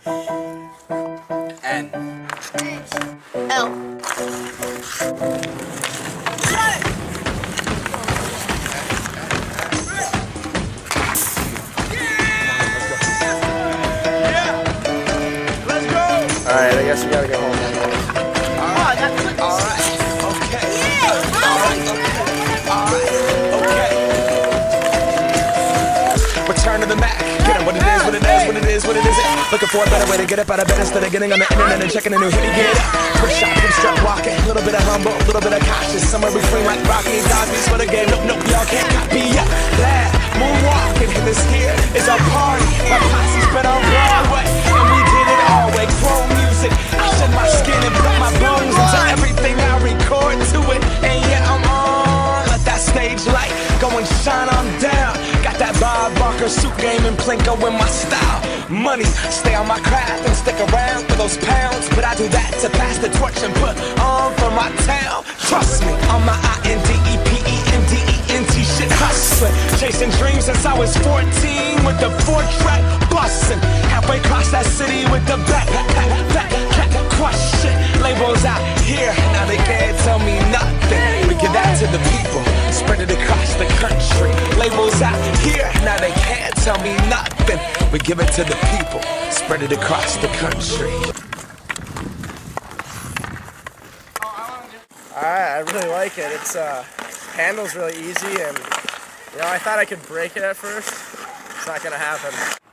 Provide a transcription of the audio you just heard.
N. L. Alright, I guess we gotta go home anyways. Alright, Okay. Yeah, Okay. Return to the Mac. Get it, what it is, what it is, what it is, what it isn't. Looking for a better way to get up out of bed instead of getting on the internet and checking a new hit. Get up. Quick shot, quick strut walking. A little bit of humble, a little bit of conscious. Somewhere between like Rocky and Cosby's for the game. Nope, nope, y'all can't copy yet. Glad moonwalking, and this here is a party. My posse's been on Broadway, and we did it all way. Chrome music. I shed my skin and put my bones into everything I record to it. And yeah, I'm on. Let that stage light go and shine on down. Got that Bob Barker suit game and Plinko in my style. Money, stay on my craft and stick around for those pounds. But I do that to pass the torch and put on for my town. Trust me, on my INDEPENDENT shit hustling. Chasing dreams since I was 14 with the 4-track bustin'. Halfway across that city with the back crush shit. Labels out here, now they can't tell me nothing. We give that to the people, spread it across the country. Labels out here, now they can't tell me nothing. We give it to the people, spread it across the country. Alright, I really like it. It's handles really easy, and you know, I thought I could break it at first. It's not gonna happen.